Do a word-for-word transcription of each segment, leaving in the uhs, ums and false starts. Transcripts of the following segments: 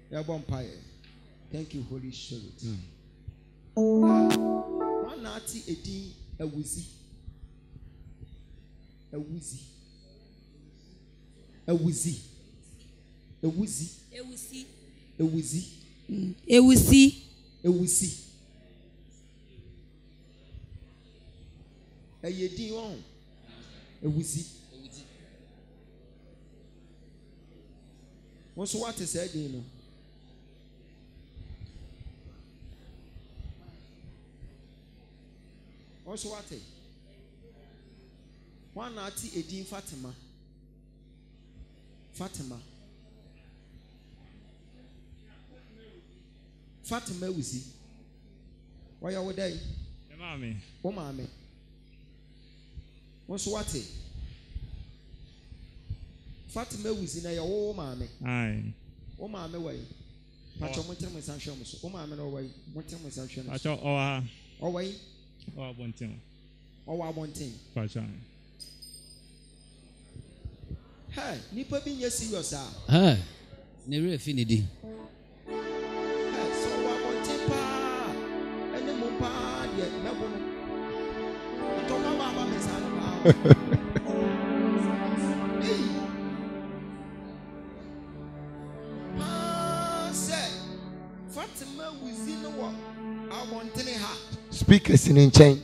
Ya bompaye. Thank you, Holy Spirit. One nati edi ewuzi. Ewuzi. Ewuzi. Ewuzi. Ewuzi. Ewuzi. Ewuzi. Ewuzi. Eyedi won. Ewuzi. Ewuzi. What's what is said, you know? What's what? One nati edi Fatima. Fatima. Fatima Ewuzi. Why are we there? Mommy. Oh, mommy. What's what? Fatima Ewuzi na your mommy. Aye. Oh, mommy, way. Pacho Montem was Sanshoms. Oh, mammy, no way. Montem was Sanshoms. Pacho, oh, oh, way. oh, one thing. Oh, I want thing. Pacho. Hey, Nipper being your serious. Ah, never affinity. So, I want Tipa and the Mumpa, yet, Melbourne. Don't know about Miss Anna. Fatima was in the walk. I want to her. Speakers in chain.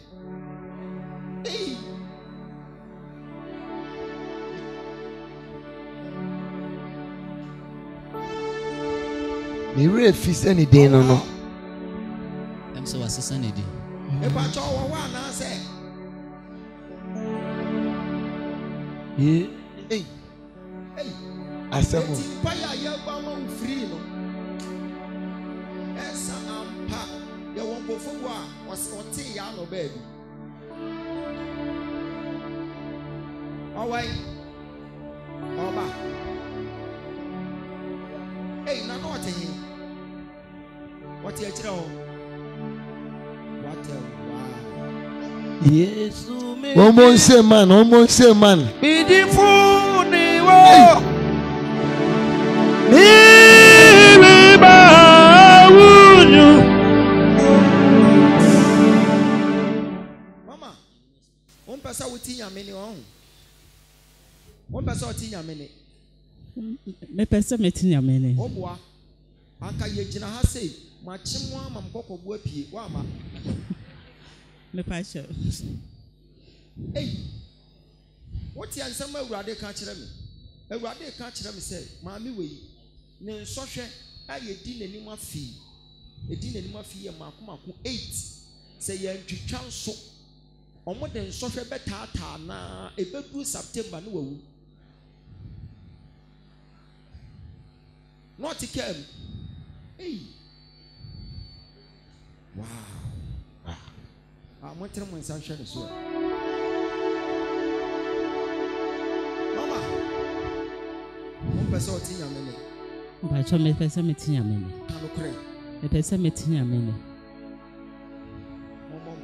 Me read feast any day no no. I'm so was a day. If I told one I say. Yeah. Hey. Hey. I said fire your bomb free no. Esa ampa. You won't go for what was what ya no baby. All right. All back. Hey, now what are you? What are you doing? What a wow. Yes, one more say man, one more say man. Beautiful ni wo. Ni ba wunyu. Mama, one person with your mini on. One person with your mini. Me person meeting your mini. Oh boy. Anka ye jina ha say machimwa mamkoko bu apie wa ma me pastor hey what ya nsema awurade ka kire me awurade ka kire me say maami we ne nsohwe aye di nanim afi edi nanim afi ye makomako eight say ye ntwitwa nso omo de nsohwe betata na ebedu September no wawu not came. Hey. Wow. Wow. I'm not telling myself sharing so. Mama. One person in your minute. But you make person meeting your minute. Can you pray? The person meeting your minute. Mama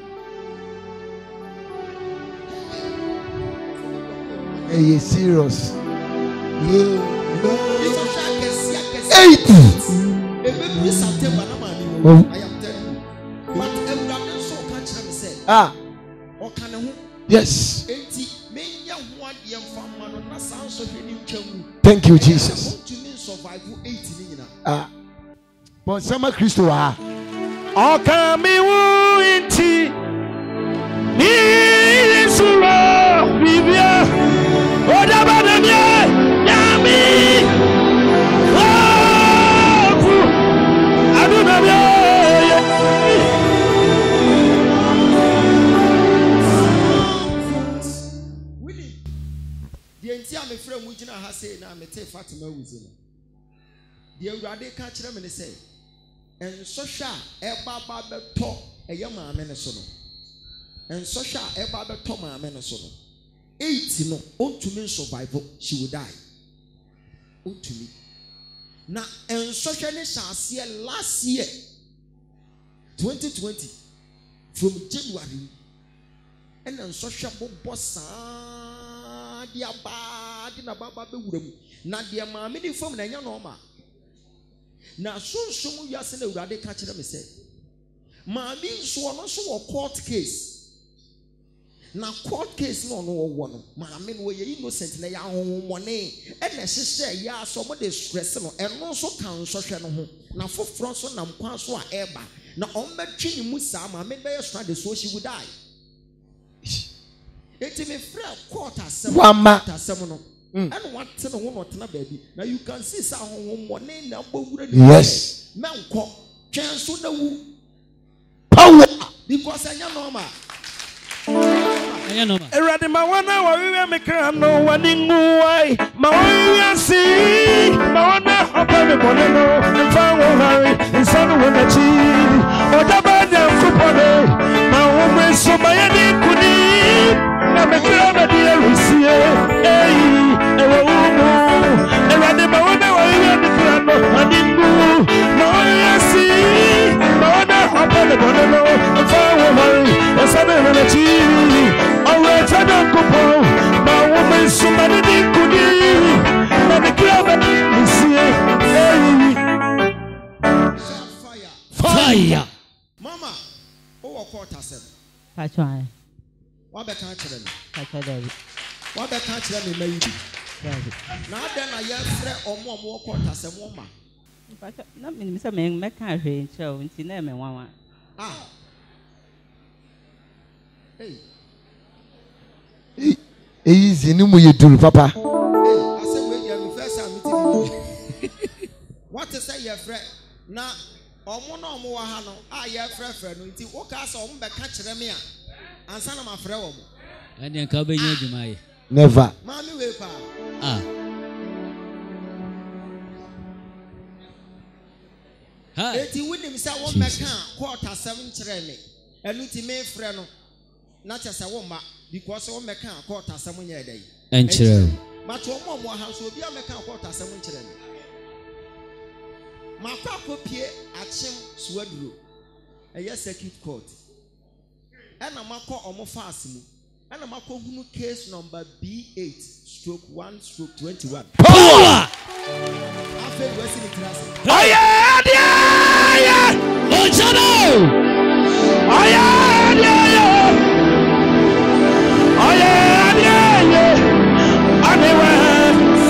Pie. Hey, you serious? Yeah. Eight. September, oh. I am telling you. But everyone so can't say. Ah. Or can I? Yes. Thank you, Jesus. Ah. But some Christo ah. O kami wu inti. Ni sura bibia. Oda badamia. Yami. My friend Mujina has said, now me take Fatima Ewuzi. The Awurade ka kire me say, and sosha eba ba beto eye maame ne so no. And sosha eba beto maame ne so no. Eight no, ontumi survive, she will die. Ontumi. Na and sosha ne shase last year twenty twenty from January and then sosha bo bossa dia ba di na baba be wuram na dia maame di fam na nya no ma na sunsun wiase na Awurade ka kyerɛ me sɛ maame nso no so wɔ court case na court case no no wɔ no maame no yɛ innocent na yɛ ahonhommɔne ɛna hyehyɛ yɛ aso mo de stress no ɛno nso ka nsɔhwɛ no ho na foforɔ so nam kwan so a ɛba na ɔmbɛtwe ne mu saa maame bɛyɛ strand so she would die eti me frɛ court asɛm Wama. asɛm no ɛna wate no ho no tena baabi na you can see saa ahonhommɔne na bɔwura ne Yes. mɛnkɔ twɛn so na wu Power. because ɛnyɛ normal Ɛnyɛ normal. Eradi ma wana wa wiwe mikra no wani nguwai ma wiwe si ma wana hapa mi moneno mfango hari insanu wena chi odaba de mfupone ma umwe soma ya ni kuni na mikra na diya rusie eyi ewa umu eradi ma wana wa wiwe mikra no wani ngu ma wiwe si ma wana hapa mi moneno mfango hari insanu wena chi alright, I don't go home. My woman, somebody did good. But the club is here. fire Fire. mama who court asɛm Pacho ai. wabɛka kyerɛ me Pacho David. wabɛka kyerɛ me ma yi bi David. na adɛn na yɛfrɛ ɔmo a ɔmo wɔ court asɛm wɔ ma Pacho na me me say me me kan hwe nkyerɛ wo nti na me nwanwa. ah hey Easy, no more you do, Papa. hey asɛm wei deɛ me first time meeting you what is say yɛfrɛ na ɔmo na ɔmo wɔ ha no a yɛfrɛfrɛ no nti woka sɛ ɔmo bɛka kyerɛ me a ansa na mafrɛ wɔ mo Ɛne nka wobɛnya adwuma ayɛ. Never. maame wei paa Ah. Hi. eti wonim sɛ wo mɛka court asɛm nkyerɛ me ɛno nti mefrɛ no na kyɛ sɛ wo mma because wo mɛka court asɛm nyɛ dɛ yi Ɛnkyerɛ wo. but ɔmo ɔmo ha so obi a mɛka court asɛm nkyerɛ me makɔ akɔpie akyem suaduro ɛyɛ circuit court ɛna makɔ ɔmo faase mu ɛna makɔ hunu case number B eight stroke one stroke twenty-one Power. afei wasi ne tira ase Oh yeah, yeah, yeah. Ojano. Oh yeah, yeah, yeah. Oh yeah, yeah, yeah. Anywhere.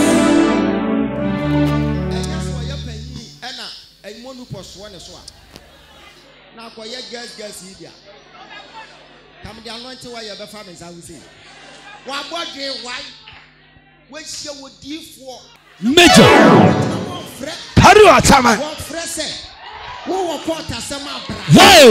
ɛnyɛ so ɔyɛ panyin ɛna ɛmo no pɔsoɔ ne so a na akɔyɛ girls girls yi bia kam de anɔnte wa yɛ bɛfa me nsa ho sei wabɔ dwe wai wahyia wɔ diifoɔ Major. wɔfrɛ Carry your time. wɔfrɛ sɛ wowɔ court asɛm abra Hey.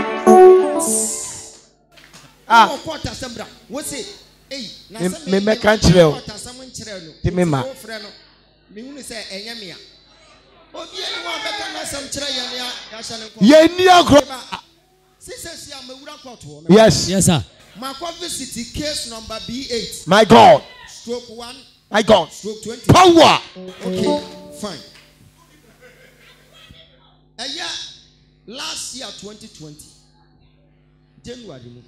Ah. wowɔ court asɛm bra wo se ei na Me- sɛ me mɛka nkyerɛ wo. court asɛm nkyerɛ no Ti me ma. nti wofrɛ no mehunu sɛ ɛnyɛ me a obi ani wɔ a bɛka no asɛm kyerɛ yɛ ne a yɛahyɛ ne nkɔ Ye ni akro. sisɛsi a mawura court hɔ no Yes. Yes sir. makɔ visit case number B eight My God. stroke one My God. stroke twenty Power. okay fine ɛyɛ last year twenty twenty January mu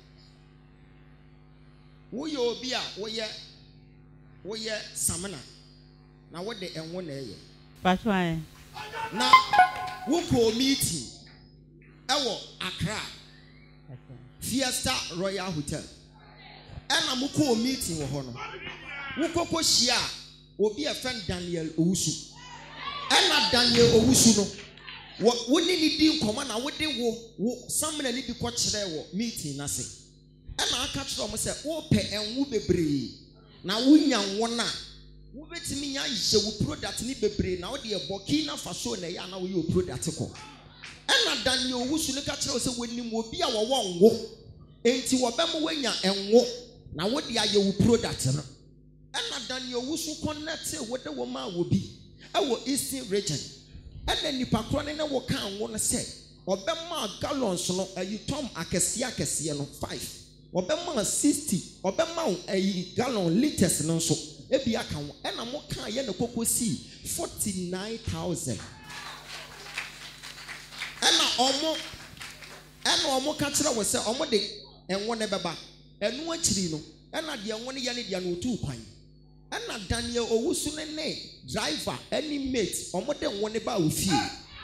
woyɛ obi a woyɛ woyɛ samina na wode ɛnwo na ɛyɛ Pacho ai. na wokɔ meeting ɛwɔ Accra Fiesta Royal Hotel ɛna mokɔ meeting wɔ hɔ no wokɔkɔ hyia a obi a friend Daniel Owusu ɛna Daniel Owusu no wo woni ni di nkɔmɔ na wode wo wo samina ni bi kɔ kyerɛ wɔ meeting na se ɛna aka kyerɛ ɔmo sɛ wopɛ ɛnwo bebree na wonya nwo na wobɛtumi nya yɛ wo product ni bebree na wode ɛbɔ kii na fa so na ɛyɛ na woyɛ wo product kɔ ɛna Daniel Owusu ne ka kyerɛ wo sɛ wonim obi a wɔwɔ ngo enti wɔbɛmo woanya ɛnwo na wode ayɛ wo product no ɛna Daniel Owusu connect wode wo ma wo bi ɛwɔ Eastern region ɛna nipa korɔ ne ne wo kan ngo no sɛ ɔbɛma gallons no ayi tom akɛseɛ akɛseɛ no five ɔbɛma sixty ɔbɛma ayi gallon liters no nso ebi aka ho ɛna mo kan yɛ ne koko si forty nine thousand ɛna ɔmo ɛna ɔmo ka kyerɛ wɔ sɛ ɔmo de ɛnwo ne bɛba ɛno akyiri no ɛna deɛ ɛnwo ne yɛ ne deɛ no otu kwan ɛna Daniel Owusu ne ne driver ɛne mate ɔmo de ɛnwo ne ba ofie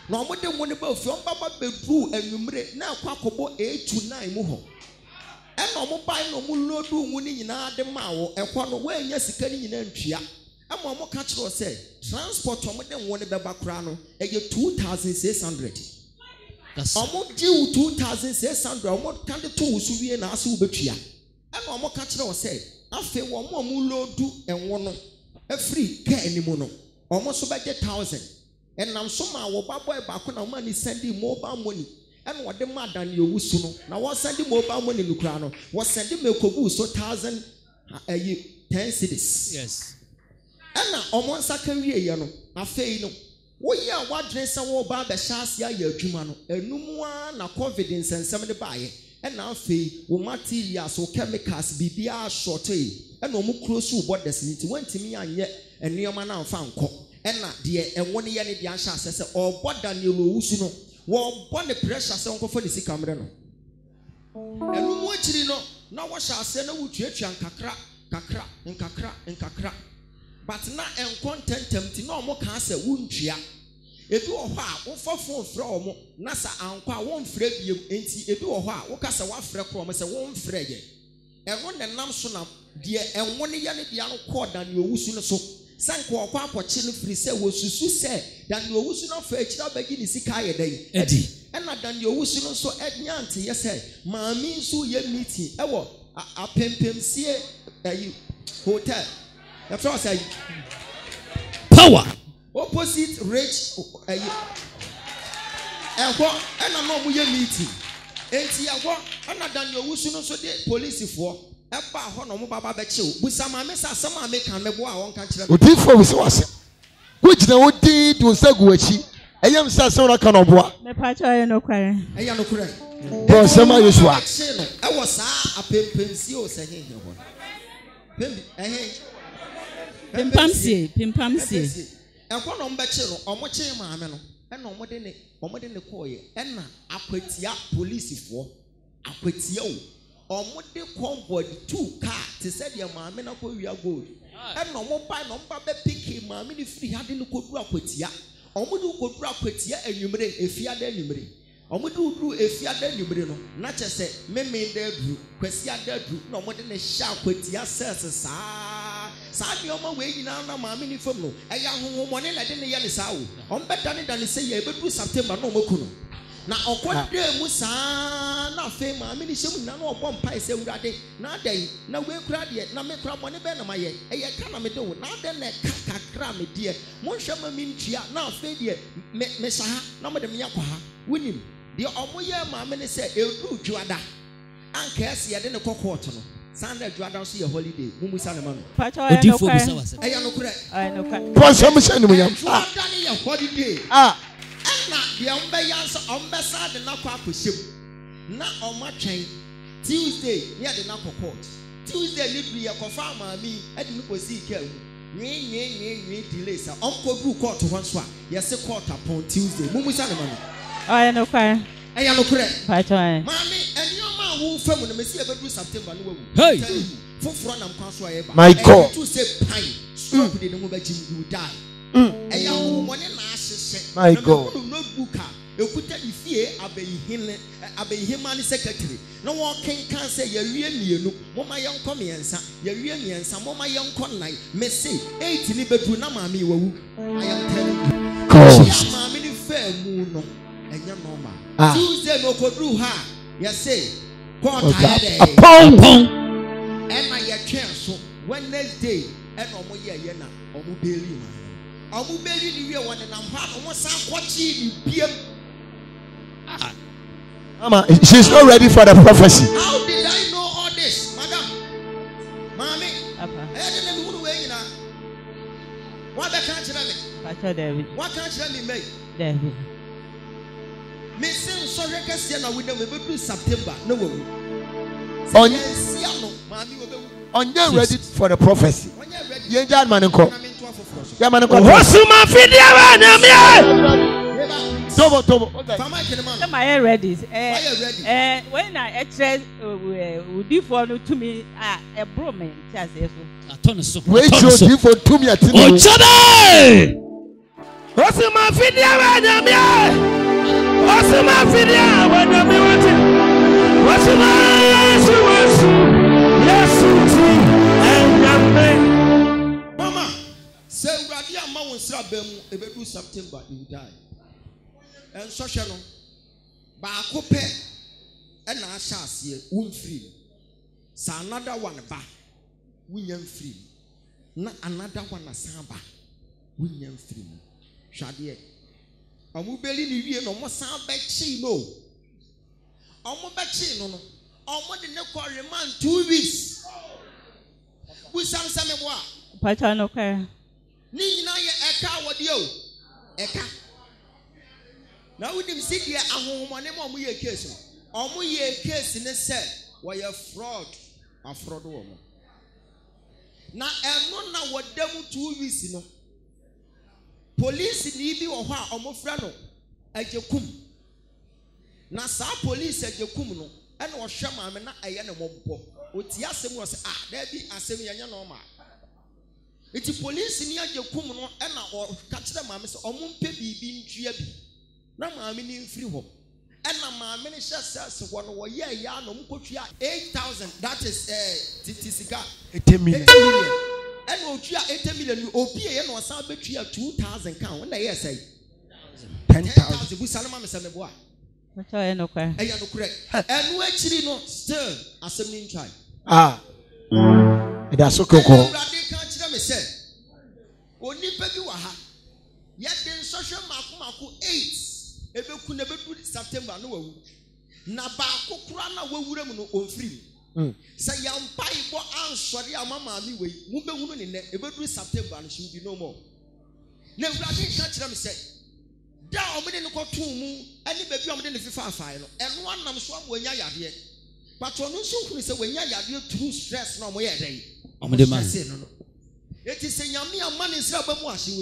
na ɔmo de ngo ne ba ofi ɔmo baba bedru anwumre na akɔ akɔbɔ eight to nine mu hɔ ɛna ɔmo ban na ɔmo lodu ngo ne nyinaa de ma wo ɛkɔ no wɔanya sika ne nyinaa ntua ama ɔmo ka kyerɛ sɛ transport ɔmo de ngo ne bɛba kora no ɛyɛ two thousand six hundred ɔmo gye two thousand six hundred ɔmo ka de to wo so wie na ase wo betua ɛna ɔmo ka kyerɛ sɛ afei wɔn mo ɔmo lodu ngo no afiri kaa anim no ɔmo so bɛgye thousand ɛnam so ma wɔ ba boy baako na ɔmo ani sɛndi mobile money ɛna wɔde ma dan yɛ owu so no na wɔn sɛndi mobile money no kura no wɔ sɛndi mekogu so thousand ɛyi ten cedis. Yes. ɛna ɔmo nsa ka wie yɛ no afei no woyɛ a wadwene sɛ wɔba abɛhyɛ ase ayɛ adwuma no enum a na covid nsɛnsɛm de baayɛ ɛna afei wo materials wo chemicals biribiara short yi ɛna ɔmo close wo borders ni ti wɔntumi anyɛ nneɛma na amfa nkɔ ɛna deɛ ɛnwo ne yɛ ne deɛ ahyɛ asɛ sɛ ɔbɔ Daniel Owusu no wɔbɔ ne pressure sɛ ɔnkɔfɔ ne sika mmerɛ no ɛno mu akyiri no na wɔhyɛ asɛ na wotuatua nkakra kakra nkakra nkakra but na ɛnkɔ ntɛntɛm ti na ɔmo kaa sɛ wontua ebi wɔ hɔ a wofa phone frɛ ɔmo na sɛ ankɔ a wɔmfrɛ biem enti ebi wɔ hɔ a woka sɛ wafrɛ kɔ ɔmo sɛ wɔmfrɛ yɛ ɛno ne nam so na deɛ ɛnwo ne yɛ ne deɛ no kɔɔ Daniel Owusu no so sɛ nkɔ ɔkɔ akɔkye no firi sɛ wɔsusu sɛ Daniel Owusu no afa akyiri abɛgye ne sika ayɛ dɛn Ɛdi. ɛna Daniel Owusu no nso ɛnya nteyɛ sɛ maame nso yɛ meeting ɛwɔ apempemsie ɛyi hotel yɛfrɛ wɔ sɛ Power. opposite rich ɛyi ɛhɔ ɛna na ɔmo yɛ meeting enti ɛhɔ ɛna Daniel Owusu no nso de polisifoɔ ɛba hɔ na ɔmo baba bɛkyew busa maame sɛ asɛm a meka mɛbo a wɔnka kyerɛ odifo bi sɛ wase wogyina wo din de nsa gu akyi ɛyɛ msa sɛ wona ka no boa Mepacho ayo no kware. ɛyɛ no korɛ bɔ nsɛm a Yesu a akye no ɛwɔ saa apempemsie o sɛ hehe hɔ pembi ɛhe Pimpamsie, pimpamsie. ɛkɔ na ɔmo bɛkye no ɔmo kye maame no ɛna ɔmo de ne ɔmo de ne kɔɔyɛ ɛna akwatia polisifoɔ akwatia o ɔmo de convoy two car te sɛ deɛ maame na kɔ wia gold ɛna ɔmo ba na ɔmo ba bɛ piki maame ne firi ha de ne kɔduru akwatia ɔmo de kɔduru akwatia anwumere efiade anwumere ɔmo de kɔduru efiade anwumere no na kyɛ sɛ meme de aduru kwasi ada aduru na ɔmo de ne hyɛ akwatia sɛs saa saa nneɛma wei nyinaa na maame ne fam no ɛyɛ ahohomɔne na de ne yɛ ne saa o ɔmo bɛdane dane sɛ yɛ ebɛduru September na ɔmo ku no na ɔkɔdɛ mu saa na afei maame ne hyɛ mu nyinaa na ɔbɔ mpae sɛ Awurade na adɛn na wei kura deɛ na me kura mɔne bɛɛ na ma yɛ ɛyɛ ka na me de wo na adɛn na ɛka kakra me deɛ monhwɛ ma me ntua na afei deɛ me me hyɛ ha na mo de me akɔ ha wonim deɛ ɔmo yɛ maame ne sɛ ɛduru dwuada anka ɛsɛ yɛde ne kɔ court no Sunday dwuada nso yɛ holiday mumu sa ne ma no Pacho ayo no Odifo bi sɛ kware. wase. ɛyɛ no korɛ Ayo no kware. bɔ nsɛm hyɛ ne mu yam dwuada ne yɛ holiday a ɛna deɛ ɔmo bɛyɛ nso ɔmo bɛsa de n'akɔ akɔhyɛ mu na ɔmo atwɛn Tuesday ne yɛ de n'akɔ court Tuesday ne bi yɛ kɔfa maame ɛde ne kɔsi ika mu nwee nwee nwee nwee delay sa ɔmo kɔ duru court hɔ nso a yɛse court upon Tuesday mumu sa ne ma no Ayo no kware. ɛyɛ no korɛ Pacho ayo. maame ɛnneɛma a wo fam no mesi ɛbɛduru September no wawu Hey. Tell you, foforɔ nam kwan so a yɛba My God. ɛyɛ to sɛ pine stroke de ne ho bɛgye you die ɛyɛ ahohomɔne na ahyehyɛ My na God. mɛkuru notebook a ekuta ifie abɛyihene abɛyihema ne secretary na wɔkenkan sɛ yɛwie mmienu moma yɛnkɔ mmiɛnsa yɛwie mmiɛnsa moma yɛnkɔ nnan mese eight ne bɛduru na maame yi wawu I am telling you God. Yɛ maame ne fɛ mu no ɛnyɛ normal Ah. Tuesday no koduru ha yɛse court Okay. ayɛ dɛ Apɔn. Pɔn. ɛna yɛtwɛn so Wednesday ɛna ɔmo yɛ yɛ na ɔmo bɛɛli ma ɔmo bɛɛli ni wie wɔn nenam hɔ a ɔmo san kɔkye ni biem Mama, she's not ready for the prophecy. how did I know all this madam maame Apa. ɛyɛ de na mi huru wei nyinaa wɔn abɛka kyerɛ mi Pacho David. wɔn aka kyerɛ mi mɛyi David. mi se nsɔhwɛ kɛseɛ na wudam ebɛduru September na wawu On- sɛ yɛnsia no maame wɔ bɛwu Ɔnyɛ ready for the prophecy. wɔnyɛ ready Yɛn gya ma ne nkɔ. na mi nto afoforɔ so Yɛ ma ne nkɔ. Wasuma fidiawa nyamia. yeba Tobo tobo. Okay. fama kene ma no Am I ready? Eh, wɔyɛ ready eh, when I extra Udifo no to me, ah, a bromance, as if Atɔ ne so. Wait Atɔ your ne so. tea for two minutes. Ochabe. Osuma fidia wanyamia. Osuma fidia wanyamia. Osuma Yesu Yesu Yesu ti enyame. Mama, say uradi ama wonsra bemu ebedu September you die. En so hwe no ba ko pe e na ahya ase won free. Sa another one ba wunyam free. Na another one asaba wunyam free. Hwade e omo beli ni wie no mo san ba chi no. Omo ba chi no no. Omo de ne ko remand two weeks. We sam sam e bo a. Pacha no kai. Ni nyina ye eka wode o. Eka. Na wodim si dia ahonhomone mo mo ye case. Omo ye case ne se wo ye fraud. A fraud wo mo. Na eno na wodam two weeks no. Police ni bi wo ho a omo fra no ajekum. Na sa police ajekum no e na wo hwe maame na eye ne mobbo. Oti asem wo se ah da bi asem yenya no ma. Iti police ni ajekum no e na o ka kire maame se omo mpe bibi ntua bi. Na maame ni mfiri ho. E na maame ne hye sase ho no wo ye ya no mkotua eight thousand that is eh titisika eight million. And otua eight million obi ye no san betua two thousand kan wona ye say ten thousand bu salama me se me bo a Pacha e no kai. e ya no correct enu akiri no still asem ni ntwai Ah. It has so koko. urade kan kire me se onipa bi wa ha ye den social mako mako eight ebeku na bedu September no wawu na ba kokura na wawura mu no onfiri say yampa ibo ansori amama mi we mu be hunu ne ne ebedu September no she be no more na urade ka kire me say da omede ne kotu mu ani ba bi omede ne fifa afai no eno anam so am wanya yade but onu so hunu say wanya yade through stress no mo ye dey omede man say no no it is nyame amane nsira ba mu ahye wo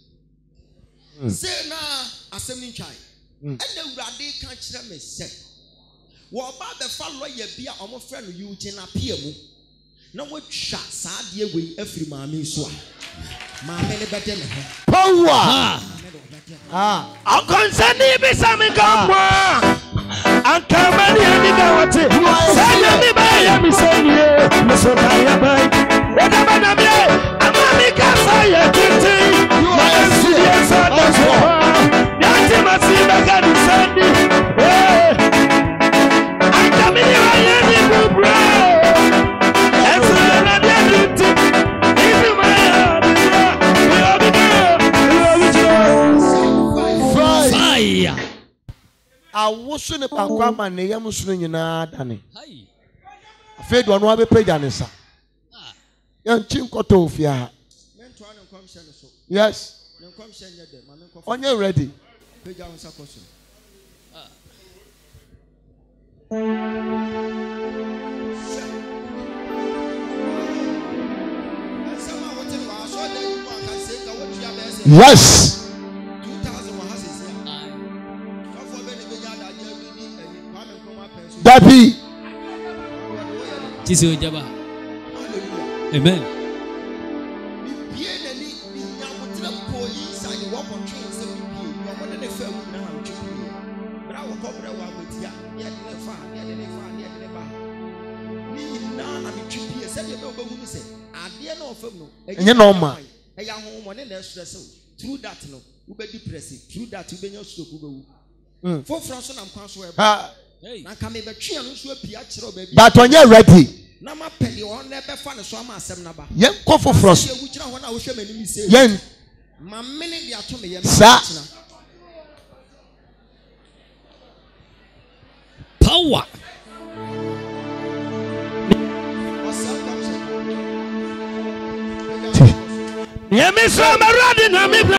die say na asem ni twai and the urade ka kire me say wo ba be fa lawyer bia omo frɛ no Eugene apia mu na wo twa saa de we afiri maame so a maame ne bɛde ne ho Power. Ah. Akonsani bi sami kamwa. Ankamani ani gawati. Sanya mi ba ya mi sanye. Mesota ya bai. Eda bana mi. Amami kasa ya titi. Masi ya sada soha. Yati masi bagani sandi. Eh. Ankamani wa ya ni bubra. Esa na dia titi. Ibi ma ya bubra. We obi go. We obi go. Fire. Awoso ne pakwa ma ne yam so nyina dane. Hai. Afei do no abepeja ne sa. Yan chinkoto ofia. mento ane nkwamhye ne so Yes. ne nkwamhye nya de maame nkofo Onye ready. peja won sakoso sama wote wa so de you wan ka say ka wotua be say Yes. two thousand wa hase sia kafo be ne beja da ja bi ni ani maame nkoma penso Dabi. Tisi ojaba. hallelujah Amen. bie na ni ni nya wotra police ayi wo ko twen se bie yo mo ne fa mu na ha twen bra wo ko bra wa gotia ye de ne fa ye de ne fa ye de ne ba ni na na mi twi bie se de be obahu ni se ade na ofam no Enye na oma. e ya ho mo ne na stress o through that no wo be depress through that wo be nya stroke wo be wu Mm. for France na mkwan so e ba Ah. Hey. na ka me be twen no so apia kire ba bi But onye ready. na ma pede on na be fa ne so ama asem na ba Yen kofo frost. ye wu kira ho na wo hwe mani mi se Yen ma mene de ato me ye Sa. Power. Yemi so maradi na mi.